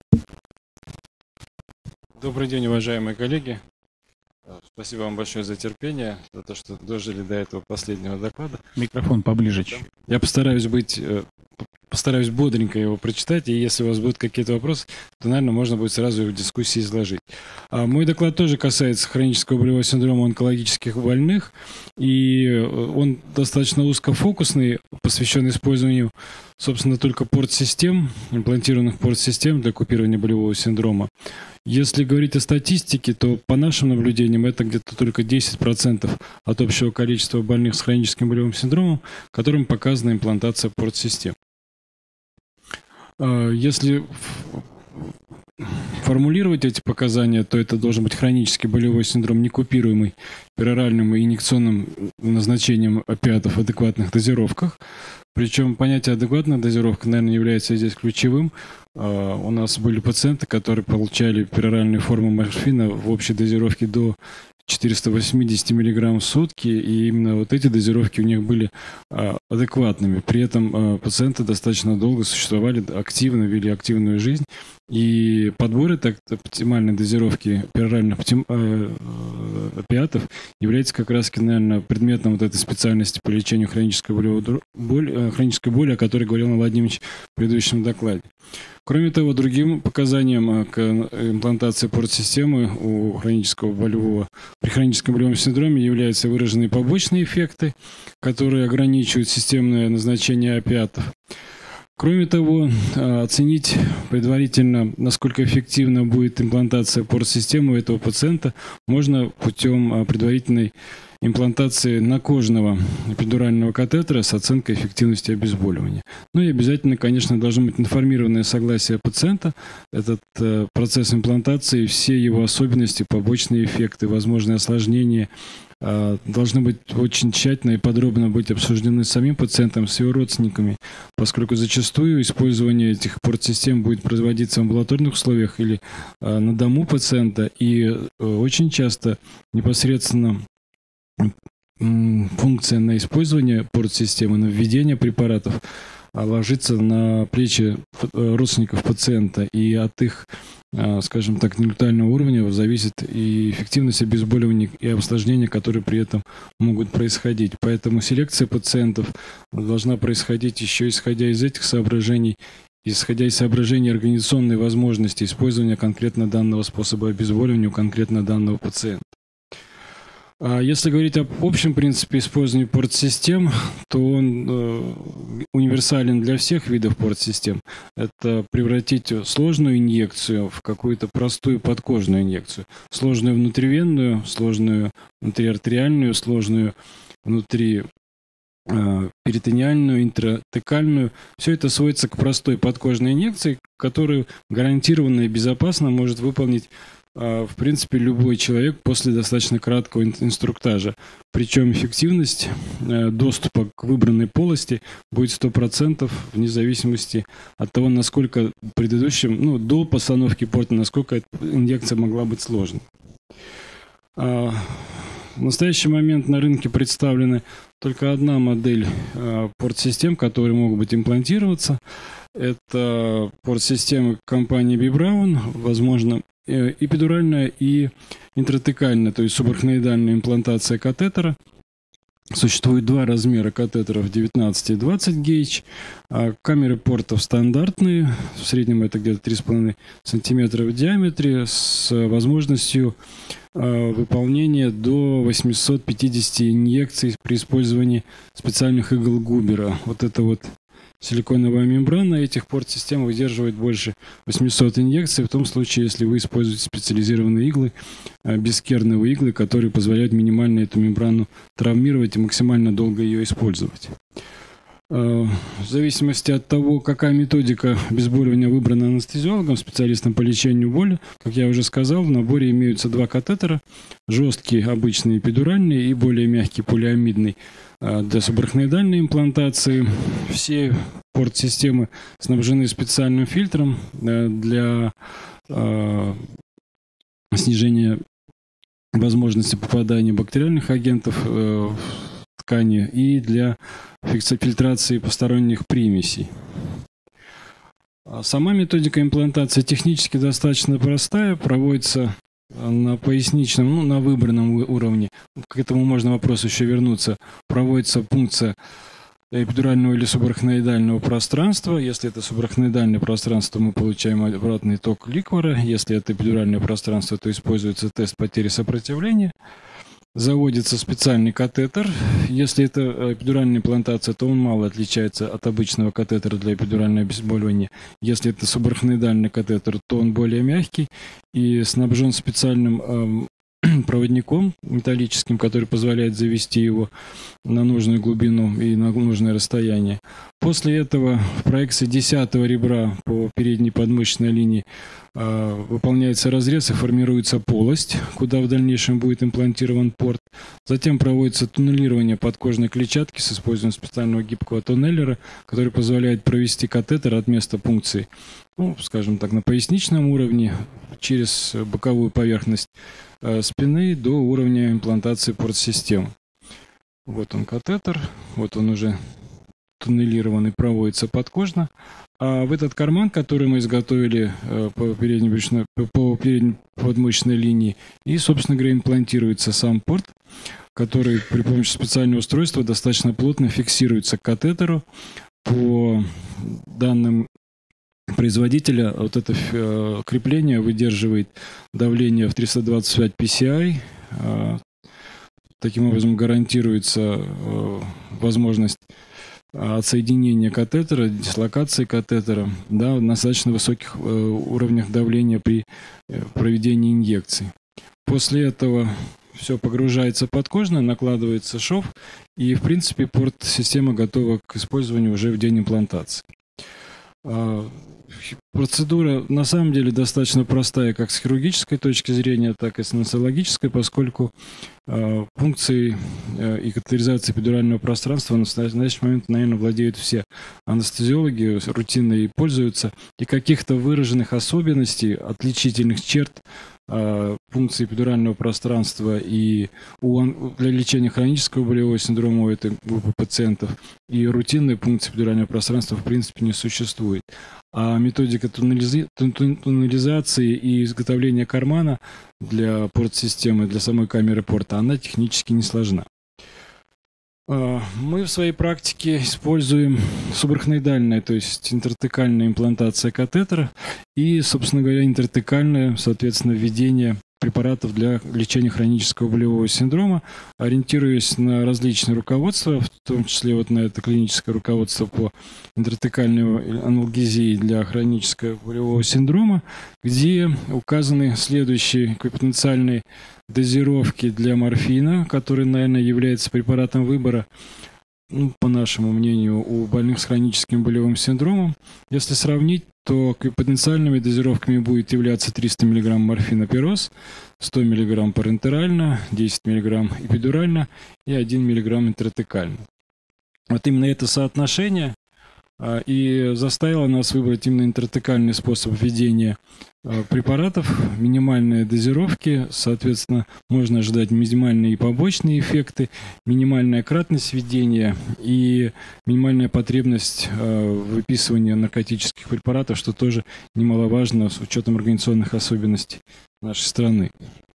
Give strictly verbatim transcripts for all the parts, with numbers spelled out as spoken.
Добрый день, уважаемые коллеги. Спасибо вам большое за терпение, за то, что дожили до этого последнего доклада. Микрофон поближе. Я постараюсь быть, постараюсь бодренько его прочитать, и если у вас будут какие-то вопросы, то, наверное, можно будет сразу в дискуссии изложить. А мой доклад тоже касается хронического болевого синдрома онкологических больных, и он достаточно узкофокусный, посвящен использованию, собственно, только порт-систем, имплантированных порт-систем для купирования болевого синдрома. Если говорить о статистике, то по нашим наблюдениям это где-то только десять процентов от общего количества больных с хроническим болевым синдромом, которым показана имплантация порт-систем. Если формулировать эти показания, то это должен быть хронический болевой синдром, некупируемый пероральным и инъекционным назначением опиатов в адекватных дозировках. Причем понятие адекватная дозировка, наверное, является здесь ключевым. У нас были пациенты, которые получали пероральные формы морфина в общей дозировке до четырёхсот восьмидесяти миллиграмм в сутки, и именно вот эти дозировки у них были адекватными. При этом пациенты достаточно долго существовали, активно вели активную жизнь, и подбор так, оптимальной дозировки пероральных опиатов является как раз, наверное, предметом вот этой специальности по лечению хронической боли, хронической боли, о которой говорил Иван Владимирович в предыдущем докладе. Кроме того, другим показанием к имплантации порт-системы у хронического болевого, при хроническом болевом синдроме являются выраженные побочные эффекты, которые ограничивают системное назначение опиатов. Кроме того, оценить предварительно, насколько эффективна будет имплантация порт-системы у этого пациента, можно путем предварительной имплантации накожного эпидурального катетера с оценкой эффективности обезболивания. Ну и обязательно, конечно, должно быть информированное согласие пациента. Этот э, процесс имплантации, все его особенности, побочные эффекты, возможные осложнения э, должны быть очень тщательно и подробно быть обсуждены с самим пациентом, с его родственниками, поскольку зачастую использование этих порт-систем будет производиться в амбулаторных условиях или э, на дому пациента, и э, очень часто непосредственно функция на использование порт-системы, на введение препаратов ложится на плечи родственников пациента, и от их, скажем так, интеллектуального уровня зависит и эффективность обезболивания, и осложнения, которые при этом могут происходить. Поэтому селекция пациентов должна происходить еще исходя из этих соображений, исходя из соображений организационной возможности использования конкретно данного способа обезболивания у конкретно данного пациента. Если говорить об общем принципе использования порт-систем, то он э, универсален для всех видов порт-систем. Это превратить сложную инъекцию в какую-то простую подкожную инъекцию. Сложную внутривенную, сложную внутриартериальную, сложную внутри э, перитониальную, интратекальную. Все это сводится к простой подкожной инъекции, которую гарантированно и безопасно может выполнить в принципе любой человек после достаточно краткого инструктажа. Причем эффективность доступа к выбранной полости будет сто процентов вне зависимости от того, насколько предыдущим, ну, до постановки порта, насколько эта инъекция могла быть сложной. В настоящий момент на рынке представлена только одна модель порт-систем, которые могут быть имплантироваться. Это порт-системы компании Би Браун, возможно, эпидуральная и интратекальная, то есть субарахноидальная имплантация катетера. Существует два размера катетеров, девятнадцать и двадцать гейдж. Камеры портов стандартные, в среднем это где-то три с половиной сантиметра в диаметре, с возможностью выполнения до восьмисот пятидесяти инъекций при использовании специальных игл Губера. Вот это вот силиконовая мембрана этих порт-систем выдерживает больше восьмисот инъекций, в том случае, если вы используете специализированные иглы, бескерновые иглы, которые позволяют минимально эту мембрану травмировать и максимально долго ее использовать. В зависимости от того, какая методика обезболивания выбрана анестезиологом, специалистом по лечению боли, как я уже сказал, в наборе имеются два катетера, жесткий обычный эпидуральный и более мягкий полиамидный для субарахноидальной имплантации. Все порт-системы снабжены специальным фильтром для снижения возможности попадания бактериальных агентов в ткани и для фильтрации посторонних примесей. Сама методика имплантации технически достаточно простая, проводится на поясничном, ну, на выбранном уровне. К этому можно вопрос еще вернуться. Проводится пункция эпидурального или субарахноидального пространства. Если это субарахноидальное пространство, мы получаем обратный ток ликвора. Если это эпидуральное пространство, то используется тест потери сопротивления. Заводится специальный катетер. Если это эпидуральная имплантация, то он мало отличается от обычного катетера для эпидурального обезболивания. Если это субарахноидальный катетер, то он более мягкий и снабжен специальным э, проводником металлическим, который позволяет завести его на нужную глубину и на нужное расстояние. После этого в проекции десятого ребра по передней подмышечной линии э, выполняется разрез и формируется полость, куда в дальнейшем будет имплантирован порт. Затем проводится туннелирование подкожной клетчатки с использованием специального гибкого туннелера, который позволяет провести катетер от места пункции, ну, скажем так, на поясничном уровне через боковую поверхность э, спины до уровня имплантации порт-системы. Вот он катетер, вот он уже туннелированный, проводится подкожно. А в этот карман, который мы изготовили э, по передней, брюшной, по передней подмышечной линии, и, собственно говоря, имплантируется сам порт, который при помощи специального устройства достаточно плотно фиксируется к катетеру. По данным производителя, вот это э, крепление выдерживает давление в триста двадцать пять пи эс ай. Э, таким образом гарантируется э, возможность отсоединения катетера, дислокации катетера, да, на достаточно высоких э, уровнях давления при э, проведении инъекций. После этого все погружается подкожно, накладывается шов, и, в принципе, порт-система готова к использованию уже в день имплантации. Процедура на самом деле достаточно простая как с хирургической точки зрения, так и с анестезиологической, поскольку э, функцией э, и катетеризацией эпидурального пространства на настоящий момент, наверное, владеют все анестезиологи, рутинно и пользуются, и каких-то выраженных особенностей, отличительных черт э, функции эпидурального пространства и у, для лечения хронического болевого синдрома у этой группы пациентов и рутинной функции эпидурального пространства в принципе не существует. А методика туннелизи... туннелизации и изготовления кармана для порт-системы, для самой камеры порта, она технически не сложна. Мы в своей практике используем субарахноидальная, то есть интертекальная имплантация катетера и, собственно говоря, интертекальное, соответственно, введение препаратов для лечения хронического болевого синдрома, ориентируясь на различные руководства, в том числе вот на это клиническое руководство по интертекальной аналгезии для хронического болевого синдрома, где указаны следующие потенциальные дозировки для морфина, который, наверное, является препаратом выбора, ну, по нашему мнению, у больных с хроническим болевым синдромом. Если сравнить, то потенциальными дозировками будет являться триста миллиграмм морфина пирос, сто миллиграмм парентерально, десять миллиграмм эпидурально и один миллиграмм интратекально. Вот именно это соотношение а, и заставило нас выбрать именно интратекальный способ введения а, препаратов, минимальные дозировки, соответственно, можно ожидать минимальные и побочные эффекты, минимальная кратность введения и минимальная потребность а, в выписывании наркотических препаратов, что тоже немаловажно с учетом организационных особенностей нашей страны.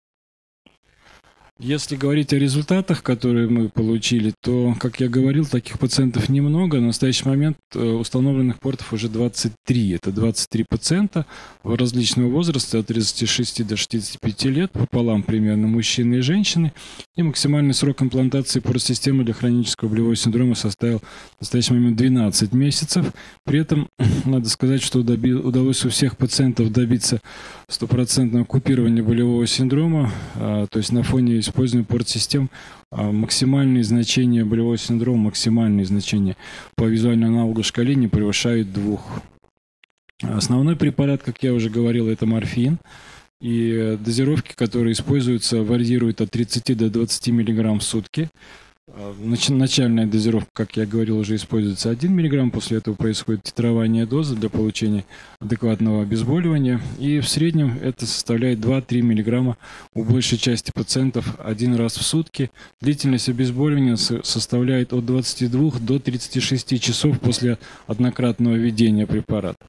Если говорить о результатах, которые мы получили, то, как я говорил, таких пациентов немного. На настоящий момент установленных портов уже двадцать три. Это двадцать три пациента различного возраста, от тридцати шести до шестидесяти пяти лет, пополам примерно мужчины и женщины. И максимальный срок имплантации порт-системы для хронического болевого синдрома составил в настоящий момент двенадцать месяцев. При этом надо сказать, что удалось у всех пациентов добиться стопроцентного купирования болевого синдрома, то есть на фоне использования порт-систем максимальные значения болевого синдрома, максимальные значения по визуальному аналогу шкале не превышают двух. Основной препарат, как я уже говорил, это морфин. И дозировки, которые используются, варьируют от тридцати до двадцати миллиграмм в сутки. Начальная дозировка, как я говорил, уже используется один миллиграмм. После этого происходит титрование дозы для получения адекватного обезболивания. И в среднем это составляет два-три миллиграмма у большей части пациентов один раз в сутки. Длительность обезболивания составляет от двадцати двух до тридцати шести часов после однократного введения препарата.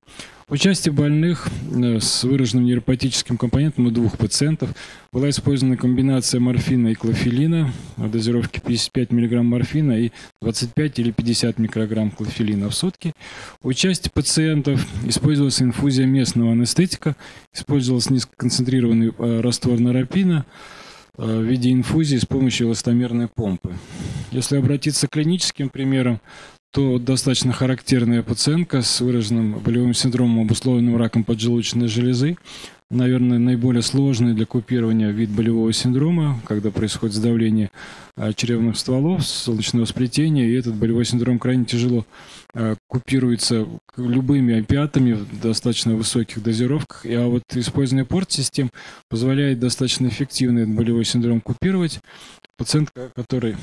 В части больных с выраженным нейропатическим компонентом у двух пациентов была использована комбинация морфина и клофелина в дозировке пятьдесят пять миллиграмм морфина и двадцать пять или пятьдесят микрограмм клофелина в сутки. У части пациентов использовалась инфузия местного анестетика, использовался низкоконцентрированный раствор норопина в виде инфузии с помощью эластомерной помпы. Если обратиться к клиническим примерам, то достаточно характерная пациентка с выраженным болевым синдромом, обусловленным раком поджелудочной железы. Наверное, наиболее сложный для купирования вид болевого синдрома, когда происходит сдавление черевных стволов, солнечного сплетения, и этот болевой синдром крайне тяжело купируется любыми опиатами в достаточно высоких дозировках. А вот использование порт-систем позволяет достаточно эффективно этот болевой синдром купировать. Пациент, который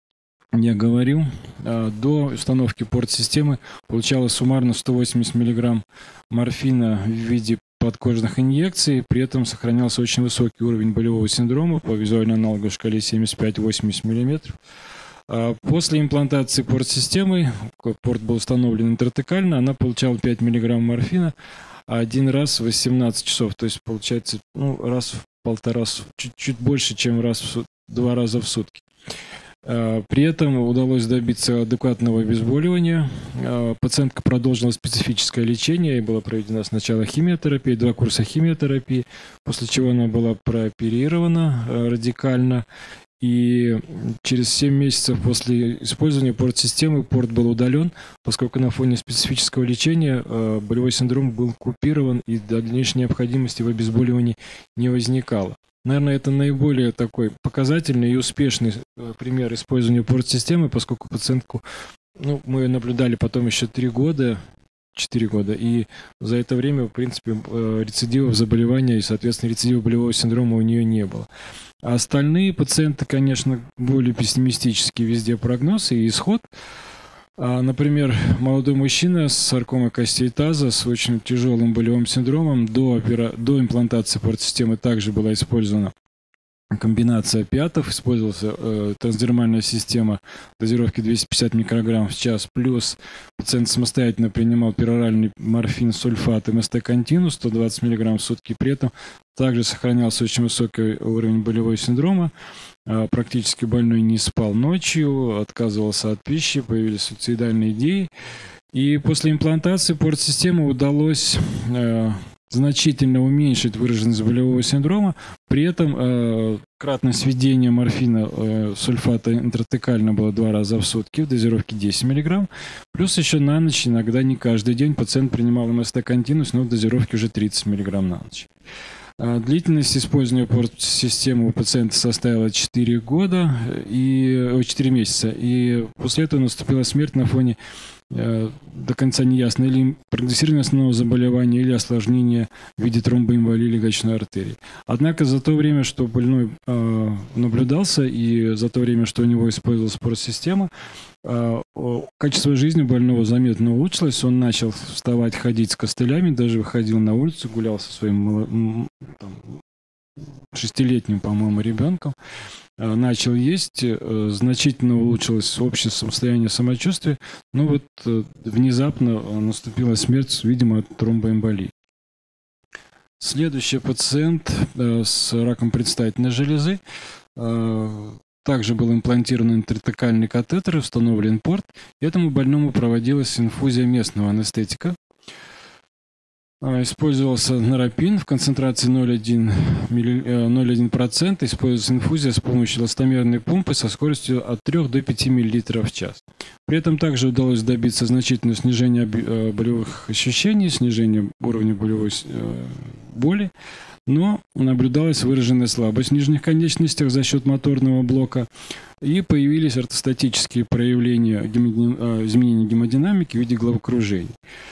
я говорил, до установки порт-системы получалось суммарно сто восемьдесят миллиграмм морфина в виде подкожных инъекций, при этом сохранялся очень высокий уровень болевого синдрома по визуальной аналоговой шкале семьдесят пять — восемьдесят миллиметров. После имплантации порт-системы, порт был установлен интратекально, она получала пять миллиграмм морфина один раз в восемнадцать часов, то есть получается ну, раз в полтора, чуть-чуть больше, чем раз в сут... два раза в сутки. При этом удалось добиться адекватного обезболивания. Пациентка продолжила специфическое лечение, ей была проведена сначала химиотерапия, два курса химиотерапии, после чего она была прооперирована радикально. И через семь месяцев после использования порт-системы порт был удален, поскольку на фоне специфического лечения болевой синдром был купирован и дальнейшей необходимости в обезболивании не возникало. Наверное, это наиболее такой показательный и успешный пример использования порт-системы, поскольку пациентку, ну, мы наблюдали потом еще три года, четыре года, и за это время, в принципе, рецидивов заболевания и, соответственно, рецидива болевого синдрома у нее не было. А остальные пациенты, конечно, более пессимистический везде прогноз и исход. Например, молодой мужчина с саркомой костей таза с очень тяжелым болевым синдромом до, опера... до имплантации порт-системы также была использована комбинация опиатов, использовалась э, трансдермальная система дозировки двести пятьдесят микрограмм в час, плюс пациент самостоятельно принимал пероральный морфин, сульфат, эм эс тэ-континуум сто двадцать миллиграмм в сутки, при этом также сохранялся очень высокий уровень болевого синдрома. Практически больной не спал ночью, отказывался от пищи, появились суицидальные идеи. И после имплантации порт-системы удалось э, значительно уменьшить выраженность болевого синдрома. При этом э, кратность введения морфина, э, сульфата интратекально было два раза в сутки в дозировке десять миллиграмм. Плюс еще на ночь, иногда не каждый день, пациент принимал эм эс тэ-континуум, но в дозировке уже тридцать миллиграмм на ночь. Длительность использования порт-системы у пациента составила четыре года и четыре месяца. И после этого наступила смерть на фоне э, до конца неясно или прогрессирования основного заболевания, или осложнения в виде тромбоэмболии легочной артерии. Однако за то время, что больной э, наблюдался, и за то время, что у него использовалась порт-система, э, качество жизни больного заметно улучшилось. Он начал вставать, ходить с костылями, даже выходил на улицу, гулял со своим там, шестилетним, по-моему, ребенком. Начал есть, значительно улучшилось общее состояние самочувствия, но вот внезапно наступила смерть, видимо, от тромбоэмболии. Следующий пациент с раком предстательной железы. Также был имплантирован интратекальный катетер, установлен порт. Этому больному проводилась инфузия местного анестетика. Использовался норопин в концентрации ноль целых одна десятая процента. Использовалась инфузия с помощью эластомерной помпы со скоростью от трёх до пяти миллилитров в час. При этом также удалось добиться значительного снижения болевых ощущений, снижения уровня болевой боли, но наблюдалась выраженная слабость в нижних конечностях за счет моторного блока, и появились ортостатические проявления изменения гемодинамики в виде головокружений.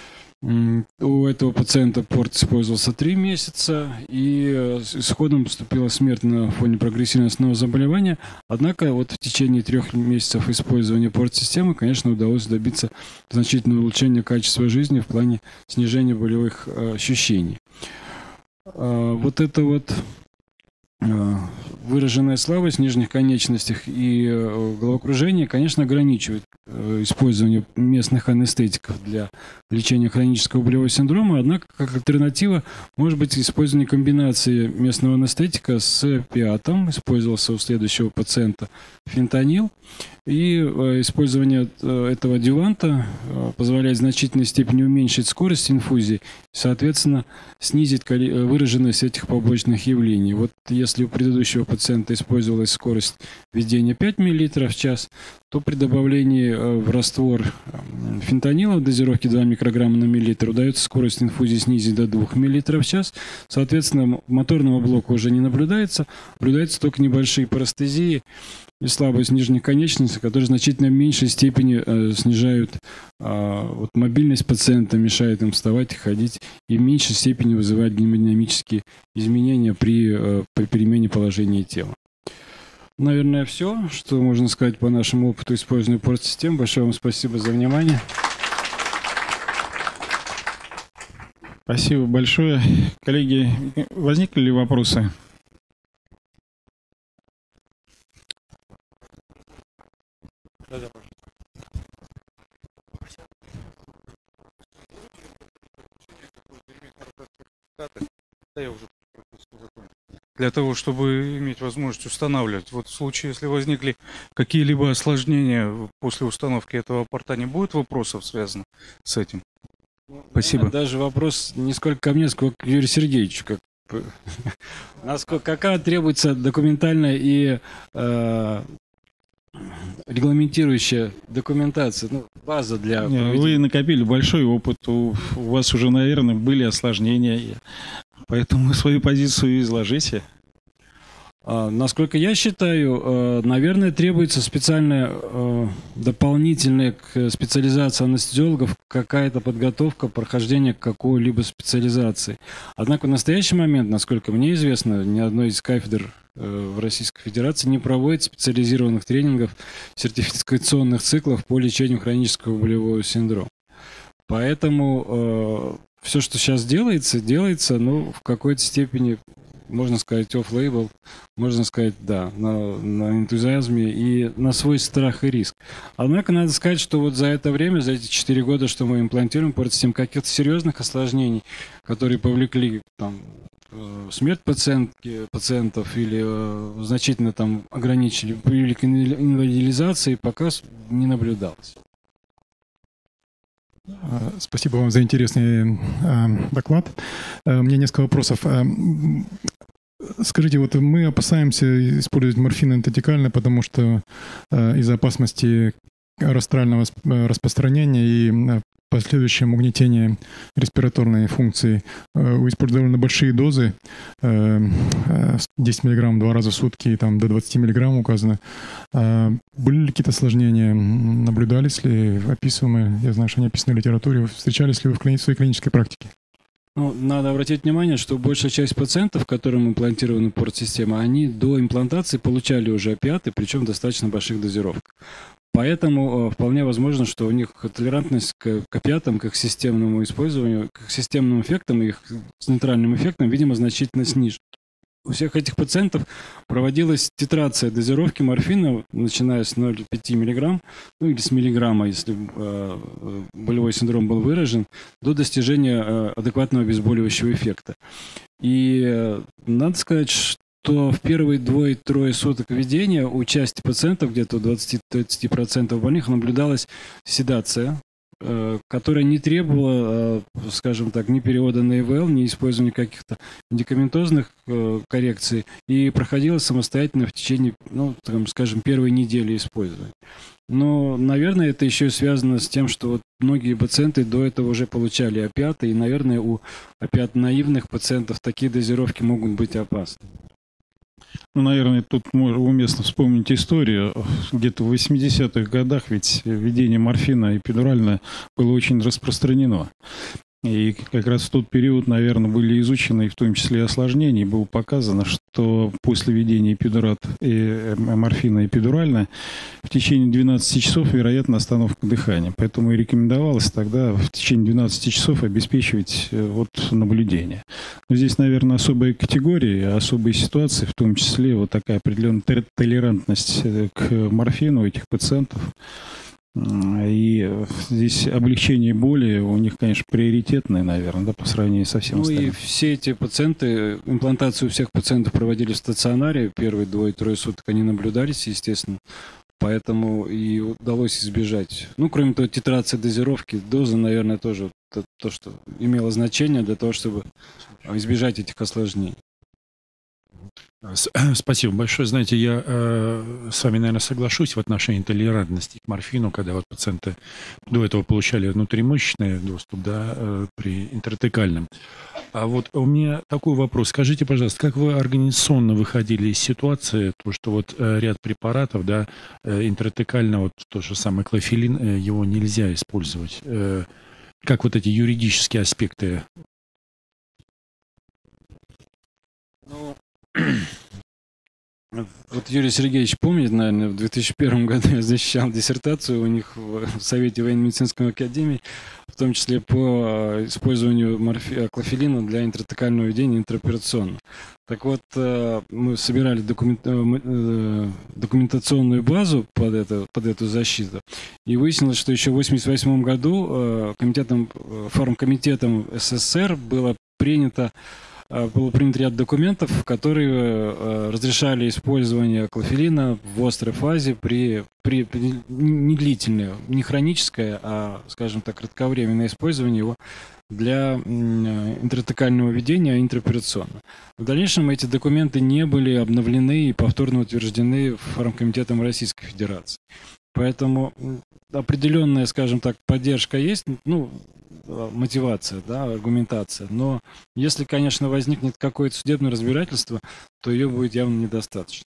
У этого пациента порт использовался три месяца, и исходом поступила смерть на фоне прогрессивного основного заболевания. Однако вот в течение трех месяцев использования порт-системы, конечно, удалось добиться значительного улучшения качества жизни в плане снижения болевых ощущений. Вот это вот выраженная слабость в нижних конечностях и головокружение, конечно, ограничивает использование местных анестетиков для лечения хронического болевого синдрома, однако как альтернатива может быть использование комбинации местного анестетика с опиатом. Использовался у следующего пациента фентанил. И использование этого адъюванта позволяет в значительной степени уменьшить скорость инфузии, соответственно, снизить выраженность этих побочных явлений. Вот если у предыдущего пациента использовалась скорость введения пять миллилитров в час, то при добавлении в раствор фентанила в дозировке два микрограмма на миллилитр удается скорость инфузии снизить до двух миллилитров в час. Соответственно, моторного блока уже не наблюдается, наблюдаются только небольшие парестезии и слабость нижних конечностей, которые в значительно меньшей степени э, снижают э, вот, мобильность пациента, мешают им вставать и ходить, и в меньшей степени вызывают гемодинамические изменения при, э, при перемене положения тела. Наверное, все, что можно сказать по нашему опыту использования порт-систем. Большое вам спасибо за внимание. Спасибо большое. Коллеги, возникли ли вопросы? Да, да, да, я уже для того, чтобы иметь возможность устанавливать. Вот в случае, если возникли какие-либо осложнения после установки этого порта, не будет вопросов, связанных с этим? Спасибо. Даже вопрос не сколько ко мне, сколько к Юрию Сергеевичу. Как... Насколько, какая требуется документальная и э, регламентирующая документация, ну, база для... Вы накопили большой опыт, у, у вас уже, наверное, были осложнения, поэтому свою позицию изложите. А, насколько я считаю, э, наверное, требуется специальная э, дополнительная к специализации анестезиологов какая-то подготовка, прохождение какой-либо специализации. Однако в настоящий момент, насколько мне известно, ни одной из кафедр в Российской Федерации не проводит специализированных тренингов, сертификационных циклов по лечению хронического болевого синдрома. Поэтому э, все, что сейчас делается, делается, ну, в какой-то степени, можно сказать, off-label, можно сказать, да, на, на энтузиазме и на свой страх и риск. Однако надо сказать, что вот за это время, за эти четыре года, что мы имплантируем порт-систем, каких-то серьезных осложнений, которые повлекли там смерть пациентки, пациентов или э, значительно там ограничили, привели к инвалидизации, пока не наблюдалось. Спасибо вам за интересный э, доклад. Э, у меня несколько вопросов. Э, скажите, вот мы опасаемся использовать морфин энтотикально, потому что э, из-за опасности растрального распространения и последующем угнетении респираторной функции используют довольно большие дозы, десять миллиграмм два раза в сутки, там до двадцати миллиграмм указано. Были ли какие-то осложнения? Наблюдались ли, описываемые? Я знаю, что они описаны в литературе. Встречались ли вы в своей клинической практике? Ну, надо обратить внимание, что большая часть пациентов, которым имплантирована порт-система, они до имплантации получали уже опиаты, причем в достаточно больших дозировках. Поэтому э, вполне возможно, что у них толерантность к, к опиатам, к их системному использованию, к их системным эффектам и их центральным эффектам, видимо, значительно снижена. У всех этих пациентов проводилась titrация дозировки морфина, начиная с ноль целых пяти десятых миллиграмм, ну или с миллиграмма, если э, болевой синдром был выражен, до достижения э, адекватного обезболивающего эффекта. И э, надо сказать, что то в первые двое-трое суток введения у части пациентов, где-то у двадцати-тридцати процентов больных, наблюдалась седация, э, которая не требовала, э, скажем так, ни перевода на ИВЛ, ни использования каких-то медикаментозных э, коррекций, и проходила самостоятельно в течение, ну, там, скажем, первой недели использования. Но, наверное, это еще и связано с тем, что вот многие пациенты до этого уже получали опиаты, и, наверное, у опиат-наивных пациентов такие дозировки могут быть опасны. Ну, наверное, тут уместно вспомнить историю. Где-то в восьмидесятых годах ведь введение морфина эпидурально было очень распространено. И как раз в тот период, наверное, были изучены, в том числе и осложнения, и было показано, что после введения эпидурат и морфина эпидурально в течение двенадцати часов, вероятно, остановка дыхания. Поэтому и рекомендовалось тогда в течение двенадцати часов обеспечивать вот наблюдение. Но здесь, наверное, особые категории, особые ситуации, в том числе вот такая определенная толерантность к морфину у этих пациентов. И здесь облегчение боли у них, конечно, приоритетное, наверное, да, по сравнению со всем ну остальным. И все эти пациенты, имплантацию всех пациентов проводили в стационаре, первые двое-трое суток они наблюдались, естественно, поэтому и удалось избежать. Ну, кроме того, титрация дозировки, дозы, наверное, тоже то, то, что имело значение для того, чтобы избежать этих осложнений. Спасибо большое. Знаете, я э, с вами, наверное, соглашусь в отношении толерантности к морфину, когда вот пациенты до этого получали внутримышечный доступ, да, э, при интратекальном. А вот у меня такой вопрос. Скажите, пожалуйста, как вы организационно выходили из ситуации, то, что вот э, ряд препаратов, да, э, интратекально, вот то же самое клофелин, э, его нельзя использовать. Э, как вот эти юридические аспекты? Ну, вот Юрий Сергеевич помнит, наверное, в две тысячи первом году я защищал диссертацию у них в Совете военно-медицинской академии, в том числе по использованию морфи... клофелина для интратекального введения интраоперационно. Так вот, мы собирали документ... документационную базу под, это, под эту защиту, и выяснилось, что еще в восемьдесят восьмом году комитетом, фармкомитетом СССР было принято был принят ряд документов, которые разрешали использование клофелина в острой фазе при, при, при не длительное, не хроническое, а, скажем так, кратковременное использование его для интратекального введения, а интраоперационно. В дальнейшем эти документы не были обновлены и повторно утверждены Фармкомитетом Российской Федерации. Поэтому определенная, скажем так, поддержка есть, ну, мотивация, да, аргументация. Но если, конечно, возникнет какое-то судебное разбирательство, то ее будет явно недостаточно.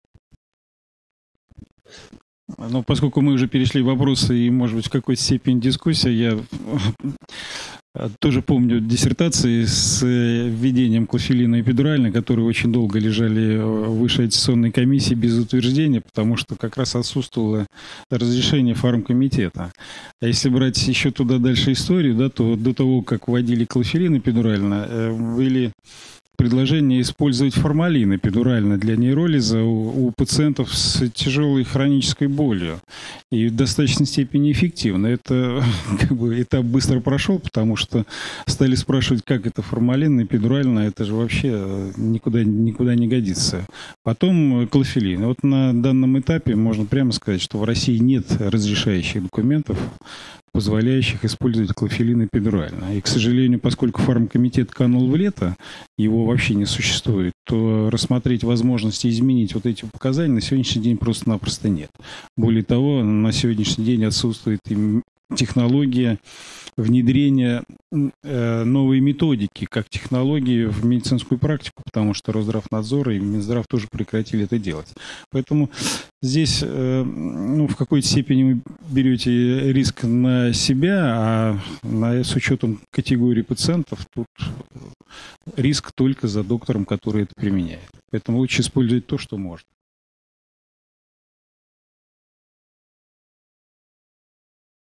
Ну, поскольку мы уже перешли в вопросы и, может быть, в какой-то степени дискуссия, я тоже помню диссертации с введением клофелина эпидурально, которые очень долго лежали в высшей аттестационной комиссии без утверждения, потому что как раз отсутствовало разрешение фармкомитета. А если брать еще туда дальше историю, да, то до того, как вводили клофелин эпидурально, были предложение использовать формалин эпидурально для нейролиза у, у пациентов с тяжелой хронической болью. И в достаточной степени эффективно. Это как бы этап быстро прошел, потому что стали спрашивать, как это формалин эпидурально, это же вообще никуда, никуда не годится. Потом клофелин. Вот на данном этапе можно прямо сказать, что в России нет разрешающих документов, позволяющих использовать клофелин эпидурально. И, к сожалению, поскольку фармкомитет канул в лето, его вообще не существует, то рассмотреть возможности изменить вот эти показания на сегодняшний день просто-напросто нет. Более того, на сегодняшний день отсутствует и технология внедрения э, новой методики, как технологии в медицинскую практику, потому что Росздравнадзор и Минздрав тоже прекратили это делать. Поэтому здесь э, ну, в какой-то степени вы берете риск на себя, а на, с учетом категории пациентов тут риск только за доктором, который это применяет. Поэтому лучше использовать то, что можно.